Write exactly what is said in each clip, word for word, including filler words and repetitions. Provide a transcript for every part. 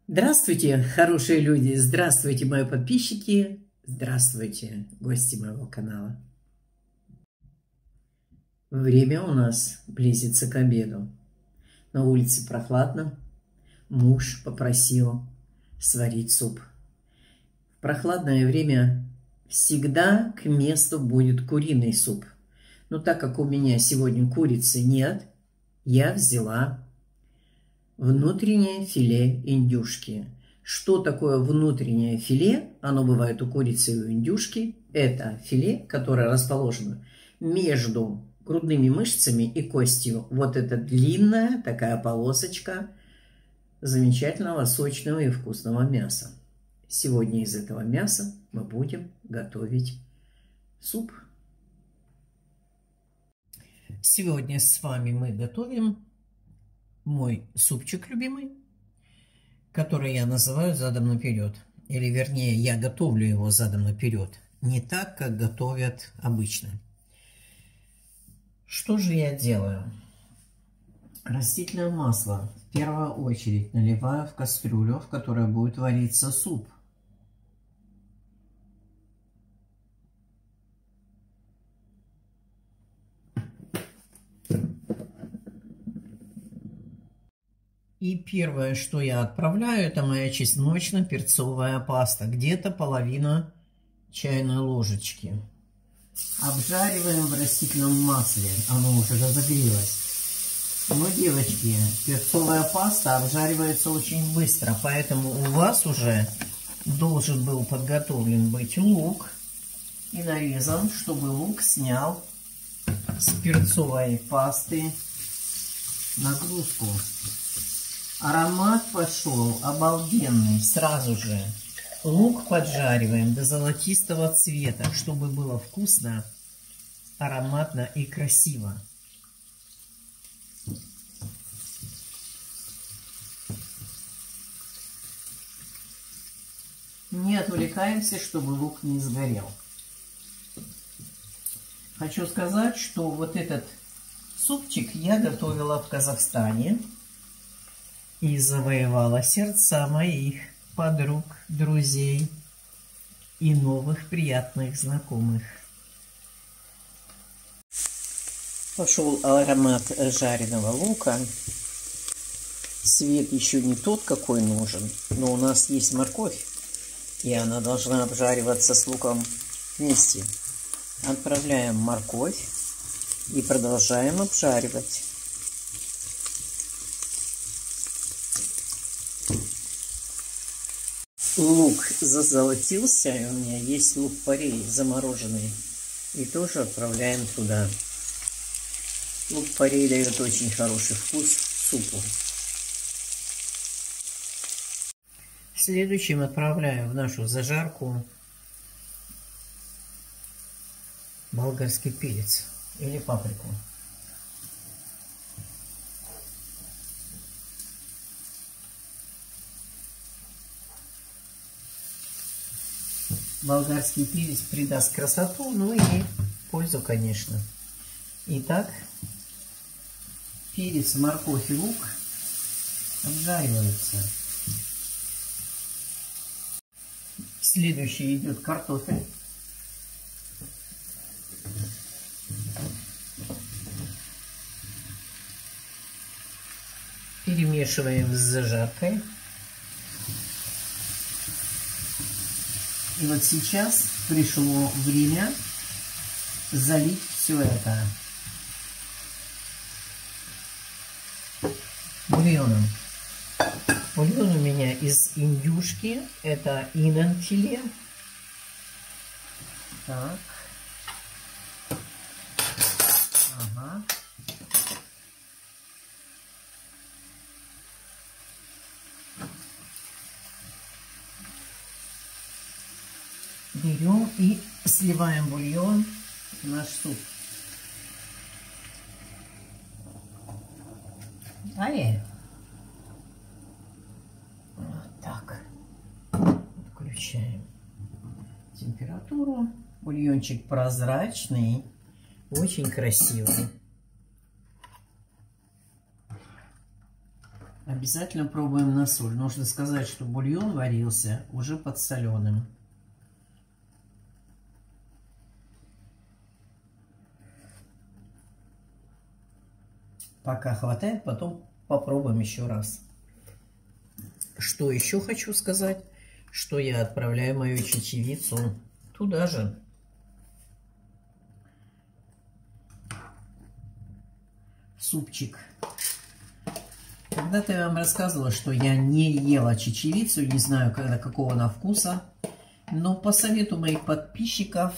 Здравствуйте, хорошие люди! Здравствуйте, мои подписчики! Здравствуйте, гости моего канала! Время у нас близится к обеду. На улице прохладно. Муж попросил сварить суп. В прохладное время всегда к месту будет куриный суп. Но так как у меня сегодня курицы нет, я взяла внутреннее филе индюшки. Что такое внутреннее филе? Оно бывает у курицы и у индюшки. Это филе, которое расположено между грудными мышцами и костью. Вот эта длинная такая полосочка замечательного, сочного и вкусного мяса. Сегодня из этого мяса мы будем готовить суп. Сегодня с вами мы готовим мой супчик любимый, который я называю задом наперед. Или вернее, я готовлю его задом наперед. Не так, как готовят обычно. Что же я делаю? Растительное масло в первую очередь наливаю в кастрюлю, в которой будет вариться суп. И первое, что я отправляю, это моя чесночно-перцовая паста. Где-то половина чайной ложечки. Обжариваем в растительном масле. Оно уже разогрелось. Но, девочки, перцовая паста обжаривается очень быстро. Поэтому у вас уже должен был подготовлен быть лук. И нарезан, чтобы лук снял с перцовой пасты нагрузку. Аромат пошел обалденный сразу же. Лук поджариваем до золотистого цвета, чтобы было вкусно, ароматно и красиво. Не отвлекаемся, чтобы лук не сгорел. Хочу сказать, что вот этот супчик я готовила в Казахстане. И завоевала сердца моих подруг, друзей и новых приятных знакомых. Пошел аромат жареного лука. Цвет еще не тот, какой нужен, но у нас есть морковь, и она должна обжариваться с луком вместе. Отправляем морковь и продолжаем обжаривать. Лук зазолотился, и у меня есть лук-порей замороженный. И тоже отправляем туда. Лук-порей дает очень хороший вкус супу. Следующим отправляю в нашу зажарку болгарский перец или паприку. Болгарский перец придаст красоту, ну и пользу, конечно. Итак, перец, морковь и лук обжариваются. Следующий идет картофель. Перемешиваем с зажаркой. И вот сейчас пришло время залить все это бульоном. Бульон у меня из индюшки. Это инан-филе. Так. Ага. Берем и сливаем бульон в наш суп. Далее. Вот так. Включаем температуру. Бульончик прозрачный, очень красивый. Обязательно пробуем на соль. Нужно сказать, что бульон варился уже подсоленым. Пока хватает, потом попробуем еще раз. Что еще хочу сказать, что я отправляю мою чечевицу туда же. Супчик. Когда-то я вам рассказывала, что я не ела чечевицу, не знаю, когда, какого она вкуса, но по совету моих подписчиков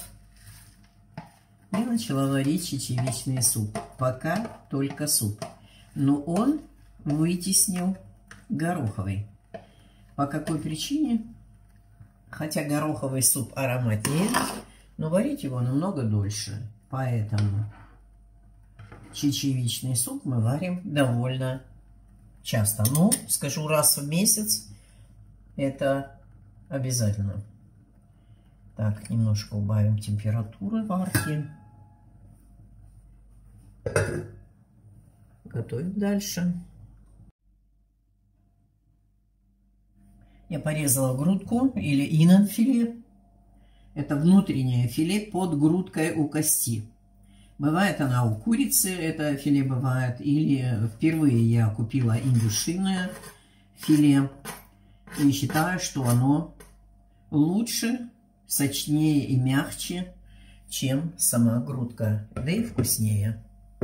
я начала варить чечевичный суп. Пока только суп. Но он вытеснил гороховый. По какой причине? Хотя гороховый суп ароматнее, но варить его намного дольше. Поэтому чечевичный суп мы варим довольно часто. Ну, скажу, раз в месяц это обязательно. Так, немножко убавим температуру варки. Готовим дальше. Я порезала грудку или инненфиле. Это внутреннее филе под грудкой у кости. Бывает она у курицы, это филе бывает. Или впервые я купила индюшиное филе. И считаю, что оно лучше, сочнее и мягче, чем сама грудка. Да и вкуснее.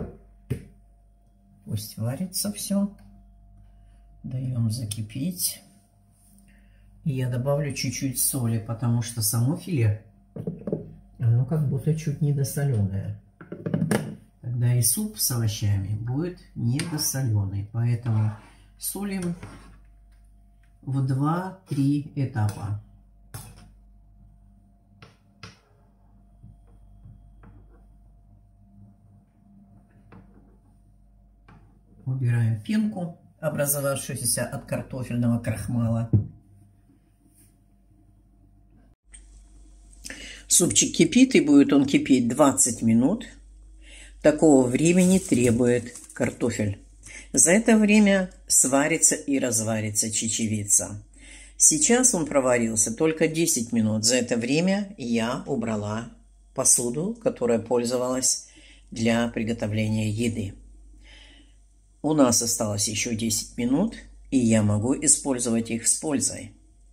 Пусть варится все. Даем закипеть. И я добавлю чуть-чуть соли, потому что само филе, оно как будто чуть недосоленое. Тогда и суп с овощами будет недосоленый. Поэтому солим в два-три этапа. Убираем пенку, образовавшуюся от картофельного крахмала. Супчик кипит, и будет он кипеть двадцать минут. Такого времени требует картофель. За это время сварится и разварится чечевица. Сейчас он проварился только десять минут. За это время я убрала посуду, которая пользовалась для приготовления еды. У нас осталось еще десять минут, и я могу использовать их с пользой.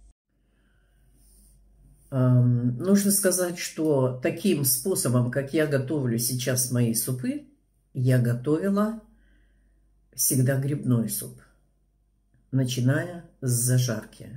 Эм, нужно сказать, что таким способом, как я готовлю сейчас мои супы, я готовила всегда грибной суп, начиная с зажарки.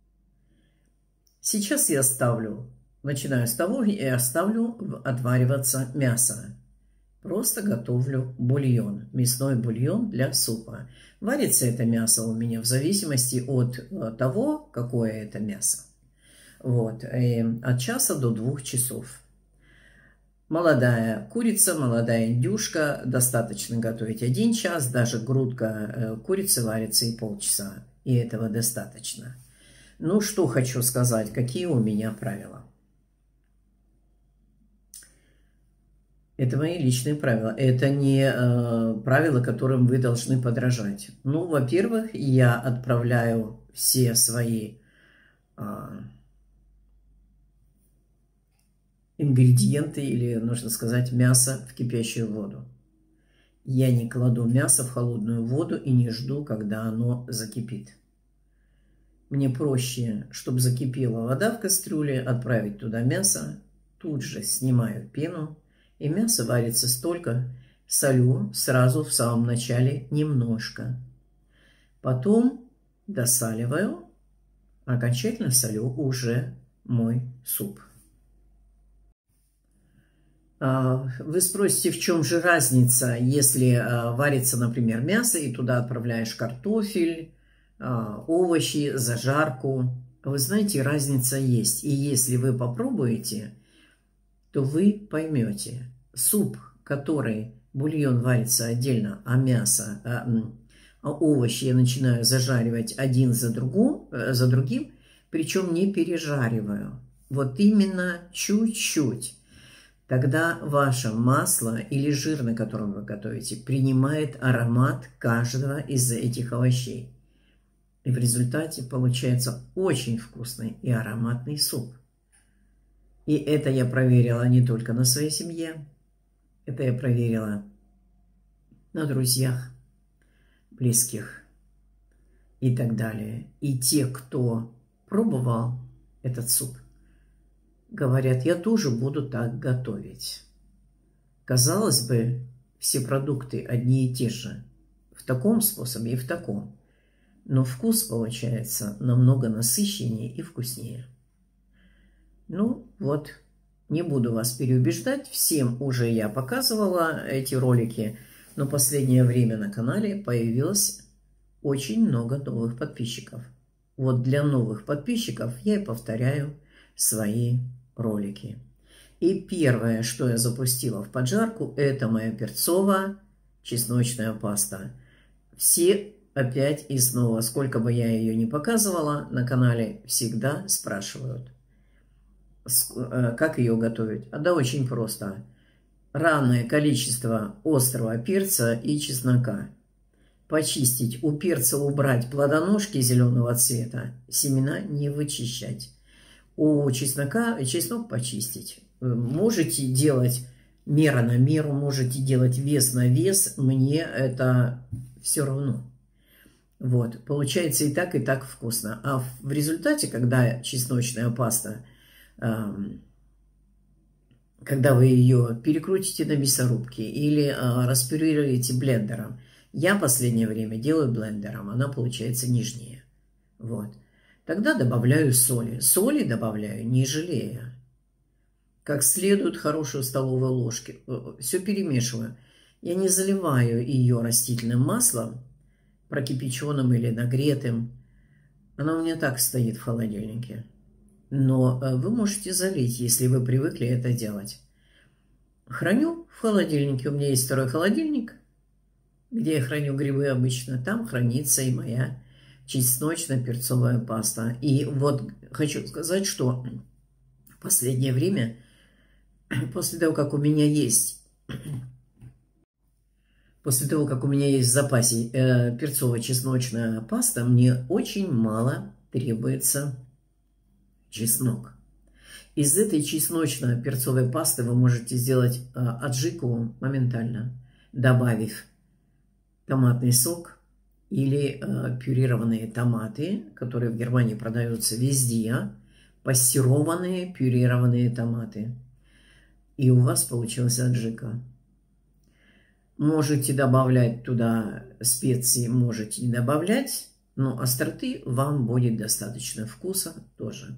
Сейчас я ставлю, начинаю с того, я ставлю отвариваться мясо. Просто готовлю бульон, мясной бульон для супа. Варится это мясо у меня в зависимости от того, какое это мясо. Вот, и от часа до двух часов. Молодая курица, молодая индюшка, достаточно готовить один час, даже грудка курицы варится и полчаса, и этого достаточно. Ну, что хочу сказать, какие у меня правила. Это мои личные правила. Это не э, правила, которым вы должны подражать. Ну, во-первых, я отправляю все свои э, ингредиенты, или, нужно сказать, мясо в кипящую воду. Я не кладу мясо в холодную воду и не жду, когда оно закипит. Мне проще, чтобы закипела вода в кастрюле, отправить туда мясо, тут же снимаю пену, и мясо варится столько, солю сразу в самом начале немножко. Потом досаливаю, окончательно солю уже мой суп. Вы спросите, в чем же разница, если варится, например, мясо, и туда отправляешь картофель, овощи, зажарку. Вы знаете, разница есть. И если вы попробуете, то вы поймете. Суп, который бульон варится отдельно, а мясо, а, а овощи я начинаю зажаривать один за, другу, за другим, причем не пережариваю. Вот именно чуть-чуть. Тогда ваше масло или жир, на котором вы готовите, принимает аромат каждого из этих овощей. И в результате получается очень вкусный и ароматный суп. И это я проверила не только на своей семье, это я проверила на друзьях, близких и так далее. И те, кто пробовал этот суп, говорят, я тоже буду так готовить. Казалось бы, все продукты одни и те же, в таком способе и в таком. Но вкус получается намного насыщеннее и вкуснее. Ну вот, не буду вас переубеждать, всем уже я показывала эти ролики, но в последнее время на канале появилось очень много новых подписчиков. Вот для новых подписчиков я и повторяю свои ролики. И первое, что я запустила в поджарку, это моя перцово-чесночная паста. Все опять и снова, сколько бы я ее ни показывала на канале, всегда спрашивают, как ее готовить. А да очень просто. Равное количество острого перца и чеснока. Почистить, у перца убрать плодоножки зеленого цвета, семена не вычищать. У чеснока чеснок почистить. Можете делать мера на меру, можете делать вес на вес, мне это все равно. Вот, получается и так, и так вкусно. А в результате, когда чесночная паста, когда вы ее перекрутите на мясорубке или распюрируете блендером, я в последнее время делаю блендером, она получается нежнее. Вот. Тогда добавляю соли. Соли добавляю не жалея. Как следует хорошую столовую ложку. Все перемешиваю. Я не заливаю ее растительным маслом, прокипяченным или нагретым. Она у меня так стоит в холодильнике. Но вы можете залить, если вы привыкли это делать. Храню в холодильнике. У меня есть второй холодильник, где я храню грибы обычно. Там хранится и моя чесночно-перцовая паста. И вот хочу сказать, что в последнее время, после того, как у меня есть, после того, как у меня есть в запасе э, перцово-чесночная паста, мне очень мало требуется чеснок. Из этой чесночно-перцовой пасты вы можете сделать э, аджику моментально, добавив томатный сок или э, пюрированные томаты, которые в Германии продаются везде, пассерованные пюрированные томаты. И у вас получилась аджика. Можете добавлять туда специи, можете не добавлять, но остроты вам будет достаточно, вкуса тоже.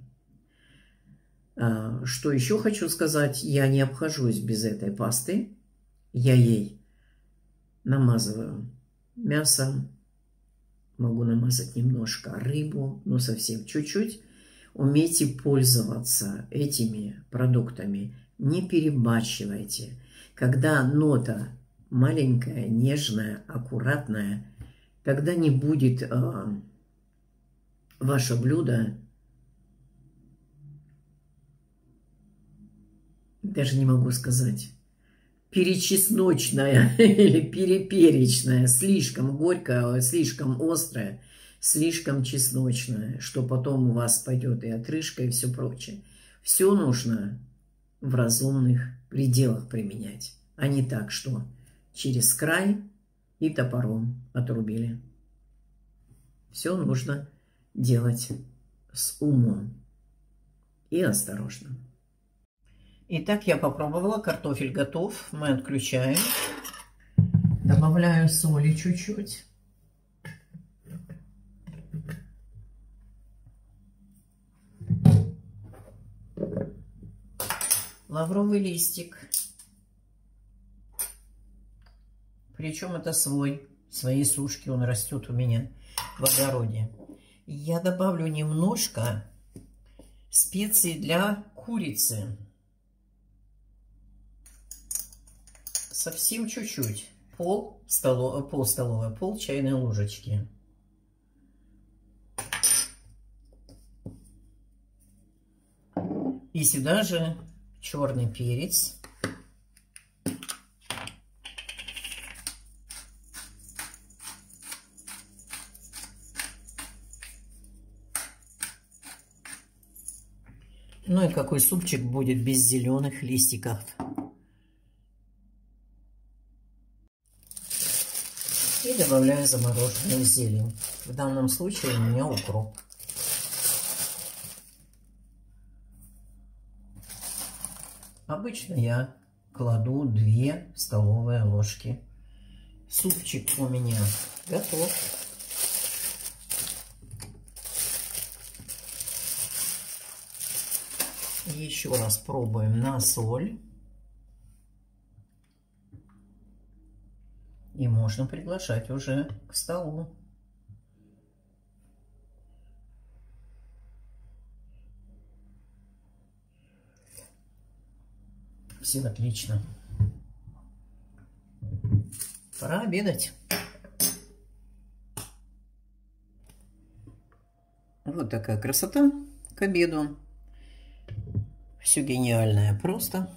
Что еще хочу сказать, я не обхожусь без этой пасты. Я ей намазываю мясо, могу намазать немножко рыбу, но совсем чуть-чуть. Умейте пользоваться этими продуктами, не перебарщивайте. Когда нота маленькая, нежная, аккуратная, тогда не будет э, ваше блюдо, даже не могу сказать, перечесночная или переперечная, слишком горькая, слишком острая, слишком чесночная, что потом у вас пойдет и отрыжка, и все прочее. Все нужно в разумных пределах применять, а не так, что через край и топором отрубили. Все нужно делать с умом и осторожно. Итак, я попробовала, картофель готов, мы отключаем. Добавляю соли чуть-чуть. Лавровый листик. Причем это свой, своей сушки, он растет у меня в огороде. Я добавлю немножко специй для курицы. Совсем чуть-чуть. Пол столовой, пол столовой, пол чайной ложечки. И сюда же черный перец. Ну и какой супчик будет без зеленых листиков. И добавляю замороженную зелень. В данном случае у меня укроп. Обычно я кладу две столовые ложки. Супчик у меня готов. Еще раз пробуем на соль. И можно приглашать уже к столу. Все отлично. Пора обедать. Вот такая красота к обеду. Все гениальное просто.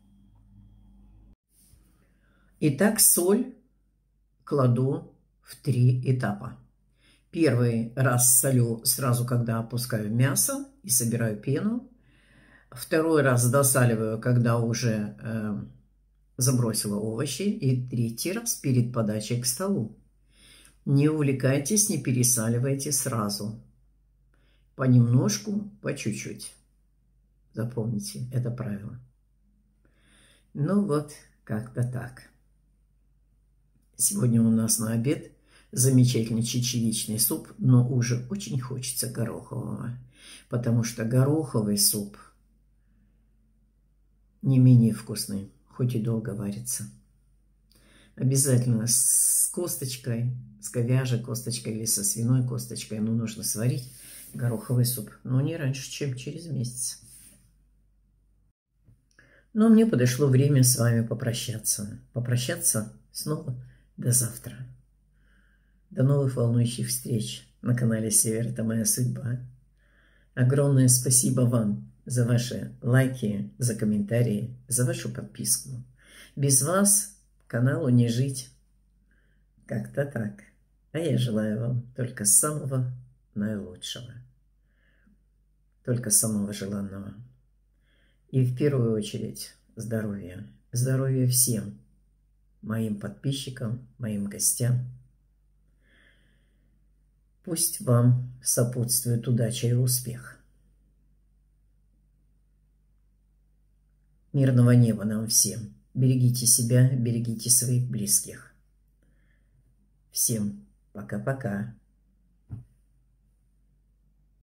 Итак, соль кладу в три этапа. Первый раз солю сразу, когда опускаю мясо и собираю пену. Второй раз досаливаю, когда уже э, забросила овощи. И третий раз перед подачей к столу. Не увлекайтесь, не пересаливайте сразу. Понемножку, по чуть-чуть. Запомните это правило. Ну вот, как-то так. Сегодня у нас на обед замечательный чечевичный суп, но уже очень хочется горохового, потому что гороховый суп не менее вкусный, хоть и долго варится. Обязательно с косточкой, с говяжьей косточкой или со свиной косточкой, но нужно сварить гороховый суп, но не раньше, чем через месяц. Но мне подошло время с вами попрощаться. Попрощаться снова до завтра. До новых волнующих встреч на канале Север. Это моя судьба. Огромное спасибо вам за ваши лайки, за комментарии, за вашу подписку. Без вас каналу не жить. Как-то так. А я желаю вам только самого наилучшего. Только самого желанного. И в первую очередь здоровья. Здоровья всем моим подписчикам, моим гостям. Пусть вам сопутствует удача и успех. Мирного неба нам всем. Берегите себя, берегите своих близких. Всем пока-пока.